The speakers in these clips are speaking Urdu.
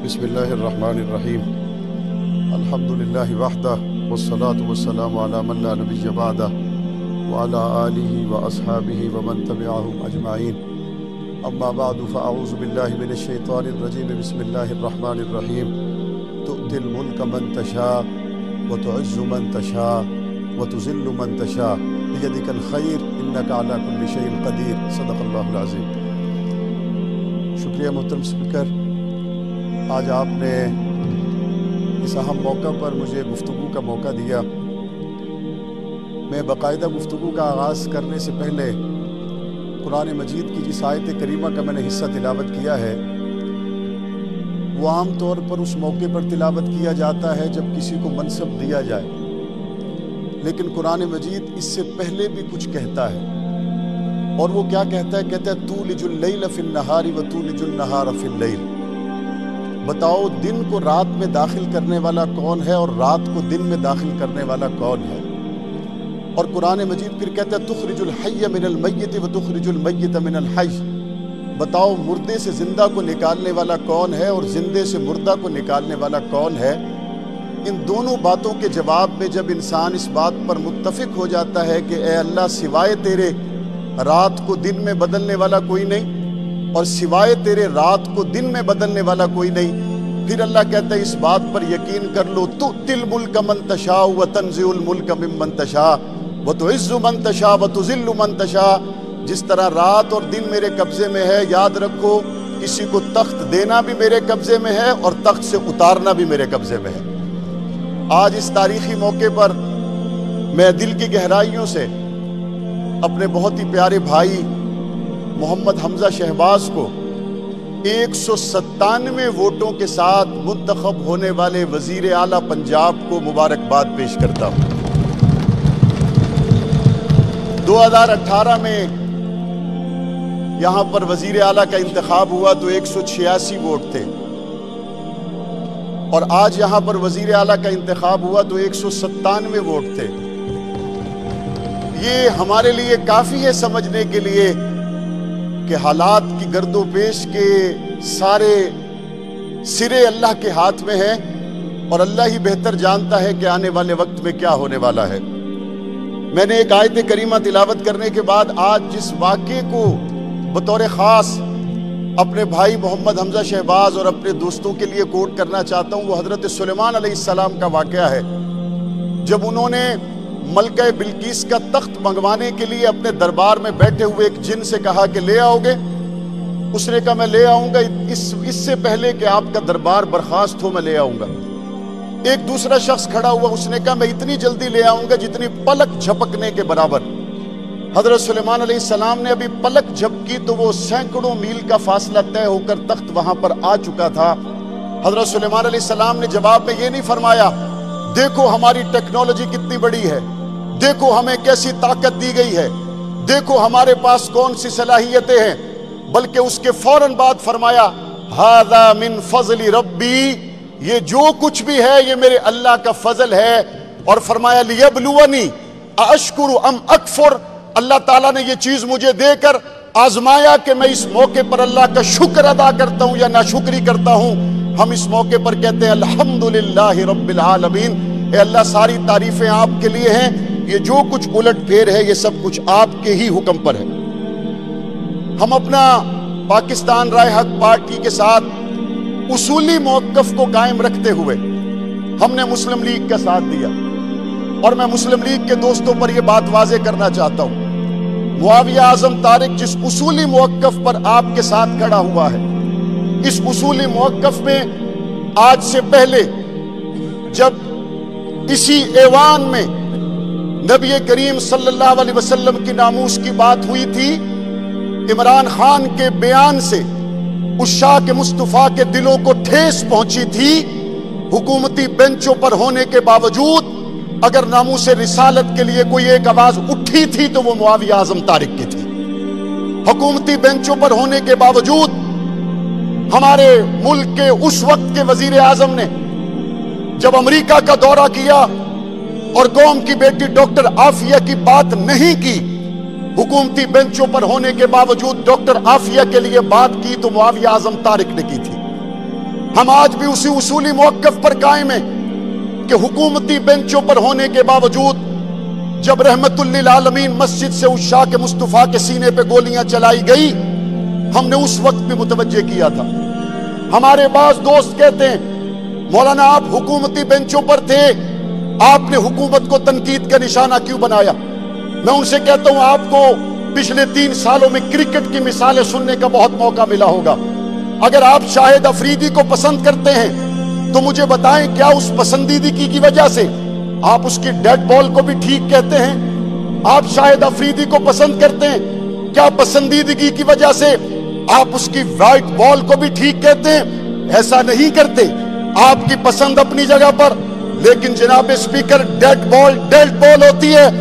بسم اللہ الرحمن الرحیم الحمدللہ وحدہ والصلاة والسلام علی من لا نبی بعدہ وعلی آلہ واصحابہ ومن تبعہم اجمعین اما بعد فاعوذ باللہ من الشیطان الرجیم بسم اللہ الرحمن الرحیم تؤتی الملک من تشاء وتعز من تشاء وتذل من تشاء بیدک الخیر انک علی کل شیء قدیر صدق اللہ العظیم۔ شکریہ محترم اسپیکر، آج آپ نے اس اہم موقع پر مجھے گفتگو کا موقع دیا۔ میں باقاعدہ گفتگو کا آغاز کرنے سے پہلے قرآن مجید کی جس آیت کریمہ کا میں نے حصہ تلاوت کیا ہے وہ عام طور پر اس موقع پر تلاوت کیا جاتا ہے جب کسی کو منصب دیا جائے، لیکن قرآن مجید اس سے پہلے بھی کچھ کہتا ہے، اور وہ کیا کہتا ہے؟ کہتا ہے تولج اللیل فی النہار وتولج النہار فی اللیل۔ بتاؤ دن کو رات میں داخل کرنے والا کون ہے اور رات کو دن میں داخل کرنے والا کون ہے؟ اور قرآن مجید پھر کہتا ہے تخرج الحی من المیت وتخرج المیت من الحی۔ بتاؤ مردے سے زندہ کو نکالنے والا کون ہے اور زندے سے مردہ کو نکالنے والا کون ہے؟ ان دونوں باتوں کے جواب میں جب انسان اس بات پر متفق ہو جاتا ہے کہ اے اللہ سوائے تیرے رات کو دن میں بدلنے والا کوئی نہیں اور سوائے تیرے رات کو دن میں بدلنے والا کوئی نہیں، پھر اللہ کہتا ہے اس بات پر یقین کر لو تؤتی الملک من تشاء وتنزع الملک ممن تشاء وتعز من تشاء وتذل من تشاء۔ جس طرح رات اور دن میرے قبضے میں ہے، یاد رکھو کسی کو تخت دینا بھی میرے قبضے میں ہے اور تخت سے اتارنا بھی میرے قبضے میں ہے۔ آج اس تاریخی موقع پر میں دل کی گہرائیوں سے اپنے بہت ہی پیارے بھائی محمد حمزہ شہباز کو 197 ووٹوں کے ساتھ منتخب ہونے والے وزیر اعلیٰ پنجاب کو مبارکباد پیش کرتا ہوں۔ 2018 میں یہاں پر وزیر اعلیٰ کا انتخاب ہوا تو 186 ووٹ تھے، اور آج یہاں پر وزیر اعلیٰ کا انتخاب ہوا تو 197 ووٹ تھے۔ یہ ہمارے لیے کافی ہے سمجھنے کے لیے کہ حالات کی گرد و پیش کے سارے سرے اللہ کے ہاتھ میں ہیں، اور اللہ ہی بہتر جانتا ہے کہ آنے والے وقت میں کیا ہونے والا ہے۔ میں نے ایک آیت کریمہ تلاوت کرنے کے بعد آج جس واقعے کو بطور خاص اپنے بھائی محمد حمزہ شہباز اور اپنے دوستوں کے لیے کوٹ کرنا چاہتا ہوں، وہ حضرت سلیمان علیہ السلام کا واقعہ ہے۔ جب انہوں نے ملکہ بلقیس کا تخت منگوانے کے لیے اپنے دربار میں بیٹھے ہوئے ایک جن سے کہا کہ لے آؤ گے، اس نے کہا میں لے آؤں گا، اس سے پہلے کہ آپ کا دربار برخاست ہو میں لے آؤں گا۔ ایک دوسرا شخص کھڑا ہوا، اس نے کہا میں اتنی جلدی لے آؤں گا جتنی پلک جھپکنے کے برابر۔ حضرت سلیمان علیہ السلام نے ابھی پلک جھپکی تو وہ سینکڑوں میل کا فاصلہ طے ہو کر تخت وہاں پر آ چکا تھا۔ حضرت سلیمان علیہ السلام نے جواب میں یہ نہیں فرمایا دیکھو ہماری ٹیکنالوجی کتنی بڑی ہے، دیکھو ہمیں کیسی طاقت دی گئی ہے، دیکھو ہمارے پاس کون سی صلاحیتیں ہیں، بلکہ اس کے فوراً بعد فرمایا ھذا من فضل ربی، یہ جو کچھ بھی ہے یہ میرے اللہ کا فضل ہے، اور فرمایا لیبلونی ااشکر ام اکفر، اللہ تعالیٰ نے یہ چیز مجھے دے کر آزمایا کہ میں اس موقع پر اللہ کا شکر ادا کرتا ہوں یا ناشکری کرتا ہوں۔ ہم اس موقع پر کہتے ہیں الحمدللہ رب العالمین، اے اللہ ساری تعریفیں آپ کے لیے ہیں، یہ جو کچھ الٹ پھیر ہے یہ سب کچھ آپ کے ہی حکم پر ہے۔ ہم اپنا پاکستان رائے حق پارٹی کے ساتھ اصولی موقف کو قائم رکھتے ہوئے ہم نے مسلم لیگ کا ساتھ دیا، اور میں مسلم لیگ کے دوستوں پر یہ بات واضح کرنا چاہتا ہوں، معاویہ اعظم طارق جس اصولی موقف پر آپ کے ساتھ کھڑا ہوا ہے، اس اصولی موقف میں آج سے پہلے جب اسی ایوان میں نبی کریم صلی اللہ علیہ وسلم کی ناموس کی بات ہوئی تھی، عمران خان کے بیان سے عشاق مصطفیٰ کے دلوں کو ٹھیس پہنچی تھی۔ حکومتی بینچوں پر ہونے کے باوجود اگر ناموس رسالت کے لیے کوئی ایک آواز اٹھی تھی تو وہ معاویہ اعظم طارق کی تھی۔ حکومتی بینچوں پر ہونے کے باوجود ہمارے ملک کے اس وقت کے وزیر اعظم نے جب امریکہ کا دورہ کیا اور قوم کی بیٹی ڈاکٹر عافیہ کی بات نہیں کی، حکومتی بینچوں پر ہونے کے باوجود ڈاکٹر عافیہ کے لیے بات کی تو معاویہ اعظم طارق نے کی تھی۔ ہم آج بھی اسی اصولی موقف پر قائم ہیں کہ حکومتی بینچوں پر ہونے کے باوجود جب رحمت للعالمین مسجد سے عشاق مصطفیٰ کے سینے پہ گولیاں چلائی گئی، ہم نے اس وقت بھی متوجہ کیا تھا۔ ہمارے بعض دوست کہتے ہیں مولانا آپ حکومتی بینچوں پر تھے، آپ نے حکومت کو تنقید کا نشانہ کیوں بنایا؟ میں ان سے کہتا ہوں آپ کو پچھلے 3 سالوں میں کرکٹ کی مثالیں سننے کا بہت موقع ملا ہوگا۔ اگر آپ شاہد افریدی کو پسند کرتے ہیں تو مجھے بتائیں کیا اس پسندیدگی کی وجہ سے آپ اس کی ڈیڈ بال کو بھی ٹھیک کہتے ہیں؟ آپ شاہد افریدی کو پسند کرتے ہیں، کیا پسندیدگی کی وجہ سے آپ اس کی وائٹ بال کو بھی ٹھیک کہتے ہیں؟ ایسا نہیں کرتے۔ آپ کی پسند اپنی جگہ پر، لیکن جناب اسپیکر ڈیڈ بال ہوتی ہے،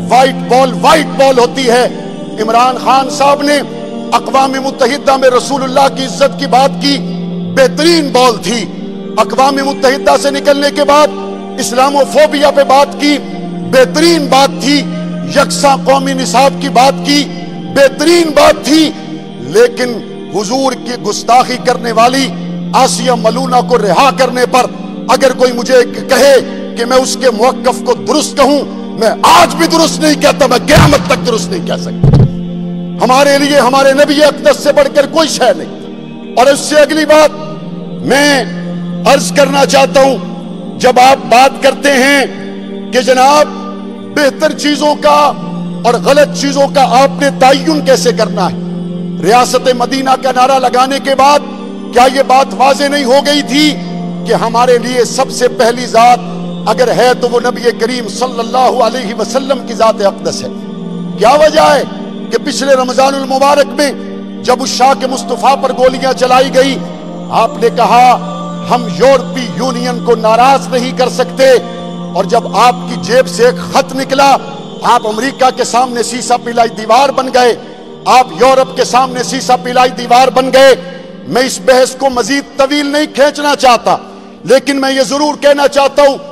وائٹ بال ہوتی ہے۔ عمران خان صاحب نے اقوام متحدہ میں رسول اللہ کی عزت کی بات کی، بہترین بال تھی۔ اقوام متحدہ سے نکلنے کے بعد اسلاموفوبیا پہ بات کی، بہترین بات تھی۔ یکساں قومی نصاب کی بات کی، بہترین بات تھی۔ لیکن حضور کی گستاخی کرنے والی آسیہ ملونہ کو رہا کرنے پر اگر کوئی مجھے کہے کہ میں اس کے موقف کو درست کہوں، میں آج بھی درست نہیں کہتا، میں قیامت تک درست نہیں کہہ سکتا۔ ہمارے لیے ہمارے نبی اقدس سے بڑھ کر کوئی شے نہیں۔ اور اس سے اگلی بات میں عرض کرنا چاہتا ہوں، جب آپ بات کرتے ہیں کہ جناب بہتر چیزوں کا اور غلط چیزوں کا آپ نے تعین کیسے کرنا ہے، ریاست مدینہ کا نعرہ لگانے کے بعد کیا یہ بات واضح نہیں ہو گئی تھی کہ ہمارے لیے سب سے پہلی ذات اگر ہے تو وہ نبی کریم صلی اللہ علیہ وسلم کی ذات اقدس ہے؟ کیا وجہ ہے کہ پچھلے رمضان المبارک میں جب عشاق مصطفیٰ پر گولیاں چلائی گئی، آپ نے کہا ہم یورپی یونین کو ناراض نہیں کر سکتے، اور جب آپ کی جیب سے ایک خط نکلا آپ امریکہ کے سامنے سیسا پلائی دیوار بن گئے، آپ یورپ کے سامنے سیسا پلائی دیوار بن گئے۔ میں اس بحث کو مزید طویل نہیں کھینچنا چاہتا، لیکن میں یہ ضرور کہنا چاہتا ہوں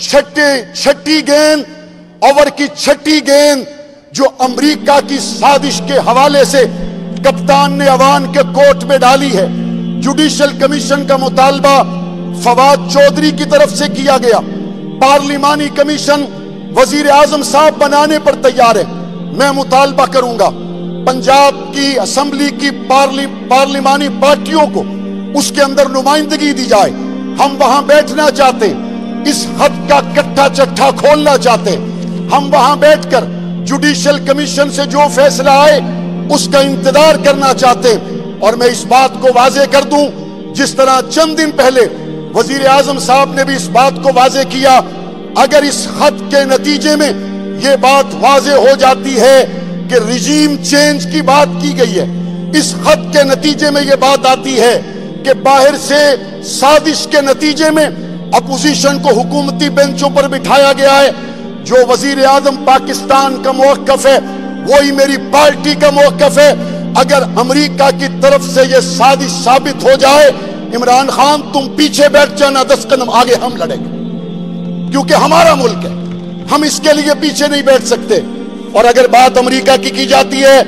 چھٹی گیند، اوور کی چھٹی گیند جو امریکہ کی سازش کے حوالے سے کپتان نے عوان کے کورٹ میں ڈالی ہے، جوڈیشل کمیشن کا مطالبہ فواد چودھری کی طرف سے کیا گیا، پارلیمانی کمیشن وزیر اعظم صاحب بنانے پر تیار ہے۔ میں مطالبہ کروں گا پنجاب کی اسمبلی کی پارلیمانی پارٹیوں کو اس کے اندر نمائندگی دی جائے۔ ہم وہاں بیٹھنا چاہتے ہیں، اس خط کا کٹھا چٹھا کھولنا چاہتے ہیں، ہم وہاں بیٹھ کر جوڈیشل کمیشن سے جو فیصلہ آئے اس کا انتظار کرنا چاہتے ہیں۔ اور میں اس بات کو واضح کر دوں، جس طرح چند دن پہلے وزیر اعظم صاحب نے بھی اس بات کو واضح کیا، اگر اس خط کے نتیجے میں یہ بات واضح ہو جاتی ہے کہ رجیم چینج کی بات کی گئی ہے، اس خط کے نتیجے میں یہ بات آتی ہے کہ باہر سے سازش کے نتیجے میں اپوزیشن کو حکومتی بینچوں پر بٹھایا گیا ہے، جو وزیر اعظم پاکستان کا موقف ہے وہی میری پارٹی کا موقف ہے۔ اگر امریکہ کی طرف سے یہ سازش ثابت ہو جائے، عمران خان تم پیچھے بیٹھ جانا، 10 قدم آگے ہم لڑیں گے، کیونکہ ہمارا ملک ہے، ہم اس کے لیے پیچھے نہیں بیٹھ سکتے۔ اور اگر بات امریکہ کی جاتی ہے،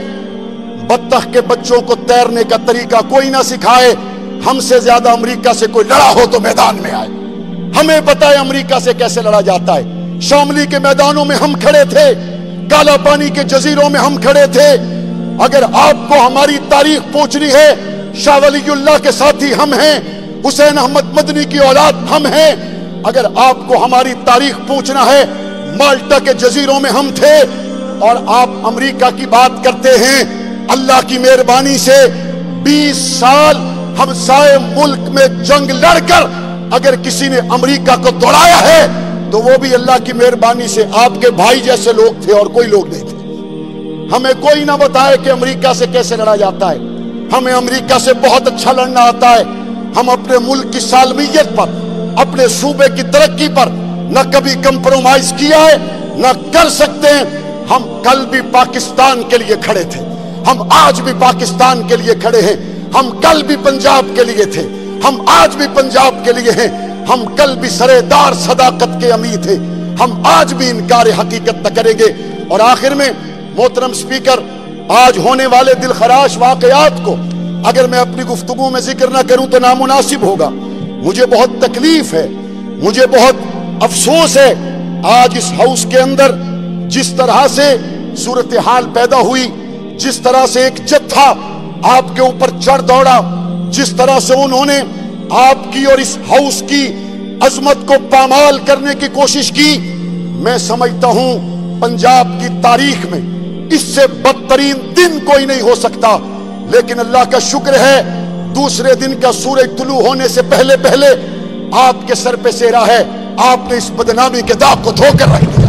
بطخ کے بچوں کو تیرنے کا طریقہ کوئی نہ سکھائے، ہم سے زیادہ امریکہ سے کوئی لڑا ہو تو میدان میں آئے، ہمیں پتہ ہے امریکہ سے کیسے لڑا جاتا ہے۔ شاملی کے میدانوں میں ہم کھڑے تھے، کالا پانی کے جزیروں میں ہم کھڑے تھے۔ اگر آپ کو ہماری تاریخ پوچھنی ہے، شاہ ولی اللہ کے ساتھی ہم ہیں، حسین احمد مدنی کی اولاد ہم ہیں۔ اگر آپ کو ہماری تاریخ پوچھنا ہے، مالٹا کے جزیروں میں ہم تھے، اور آپ امریکہ کی بات کرتے ہیں۔ اللہ کی مہربانی سے 20 سال ہمسائے ملک میں جنگ لڑ کر اگر کسی نے امریکہ کو دوڑایا ہے تو وہ بھی اللہ کی مہربانی سے آپ کے بھائی جیسے لوگ تھے اور کوئی لوگ نہیں تھے۔ ہمیں کوئی نہ بتائے کہ امریکہ سے کیسے لڑا جاتا ہے، ہمیں امریکہ سے بہت اچھا لڑنا آتا ہے۔ ہم اپنے ملک کی سالمیت پر، اپنے صوبے کی ترقی پر نہ کبھی کمپرومائز کیا ہے، نہ کر سکتے ہیں۔ ہم کل بھی پاکستان کے لیے کھڑے تھے، ہم آج بھی پاکستان کے لیے کھڑے ہیں، ہم کل بھی پنجاب کے لیے تھے، ہم آج بھی پنجاب کے لیے ہیں، ہم کل بھی سرےدار صداقت کے امید تھے، ہم آج بھی انکار حقیقت نہ کریں گے۔ اور آخر میں محترم سپیکر، آج ہونے والے دل خراش واقعات کو اگر میں اپنی گفتگو میں ذکر نہ کروں تو نامناسب ہوگا، مجھے بہت تکلیف ہے، مجھے بہت افسوس ہے، آج اس ہاؤس کے اندر جس طرح سے صورتحال پیدا ہوئی، جس طرح سے ایک جتھا آپ کے اوپر چڑھ دوڑا، جس طرح سے انہوں نے آپ کی اور اس ہاؤس کی عظمت کو پامال کرنے کی کوشش کی، میں سمجھتا ہوں پنجاب کی تاریخ میں اس سے بدترین دن کوئی نہیں ہو سکتا۔ لیکن اللہ کا شکر ہے دوسرے دن کا سورج طلوع ہونے سے پہلے پہلے آپ کے سر پہ سہرا ہے، آپ نے اس بدنامی کے داغ کو دھو کر رکھ دیا،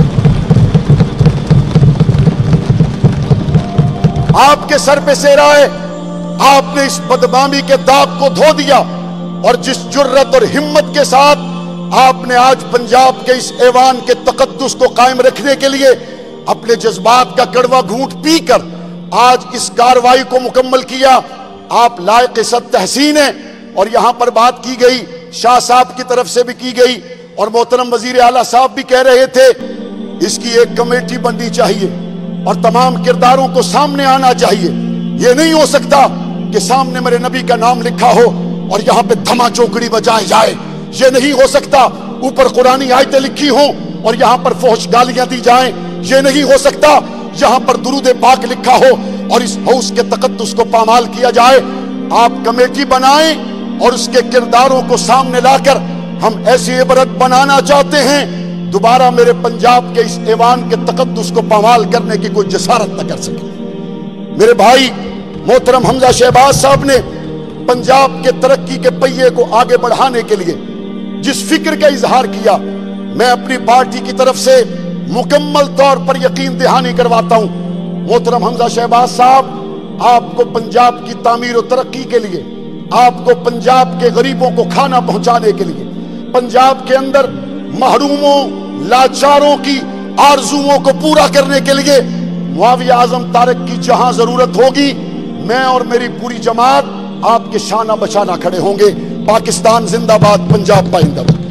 آپ کے سر پہ سہرا ہے، آپ نے اس بدنامی کے داغ کو دھو دیا۔ اور جس جرت اور ہمت کے ساتھ آپ نے آج پنجاب کے اس ایوان کے تقدس کو قائم رکھنے کے لیے اپنے جذبات کا کڑوا گھونٹ پی کر آج اس کارروائی کو مکمل کیا، آپ لائق صد تحسین ہیں۔ اور یہاں پر بات کی گئی، شاہ صاحب کی طرف سے بھی کی گئی، اور محترم وزیر اعلیٰ صاحب بھی کہہ رہے تھے اس کی ایک کمیٹی بننی چاہیے اور تمام کرداروں کو سامنے آنا چاہیے۔ یہ نہیں ہو سکتا کہ سامنے میرے نبی کا نام لکھا ہو اور یہاں پہ دھما چوکڑی بجائے جائے، یہ نہیں ہو سکتا اوپر قرآنی آیتیں لکھی ہوں اور یہاں پر فحش گالیاں دی جائیں، یہ نہیں ہو سکتا یہاں پر درود پاک لکھا ہو اور اس ہاؤس کے تقدس کو پامال کیا جائے۔ آپ کمیٹی بنائیں اور اس کے کرداروں کو سامنے لا کر ہم ایسی عبرت بنانا چاہتے ہیں دوبارہ میرے پنجاب کے اس ایوان کے تقدس کو پامال کرنے کی کوئی جسارت نہ کر سکے۔ میرے بھائی محترم حمزہ شہباز صاحب نے پنجاب کے ترقی کے پہیے کو آگے بڑھانے کے لیے جس فکر کا اظہار کیا، میں اپنی پارٹی کی طرف سے مکمل طور پر یقین دہانی کرواتا ہوں۔ محترم حمزہ شہباز صاحب، آپ کو پنجاب کی تعمیر و ترقی کے لیے، آپ کو پنجاب کے غریبوں کو کھانا پہنچانے کے لیے، پنجاب کے اندر محروموں لاچاروں کی آرزوؤں کو پورا کرنے کے لیے معاویہ اعظم طارق کی جہاں ضرورت ہوگی، میں اور میری پوری جماعت آپ کے شانہ بشانہ کھڑے ہوں گے۔ پاکستان زندہ باد، پنجاب پائندہ باد۔